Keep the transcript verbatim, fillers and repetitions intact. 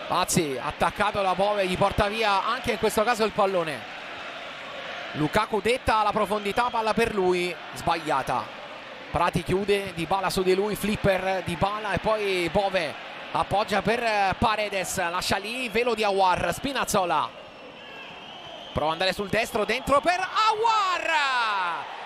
Pazzi, attaccato da Bove, gli porta via anche in questo caso il pallone. Lukaku detta la profondità, palla per lui, sbagliata. Prati chiude, Dybala su di lui, flipper Dybala e poi Bove appoggia per Paredes, lascia lì, velo di Aouar, Spinazzola. Prova ad andare sul destro, dentro per Aouar!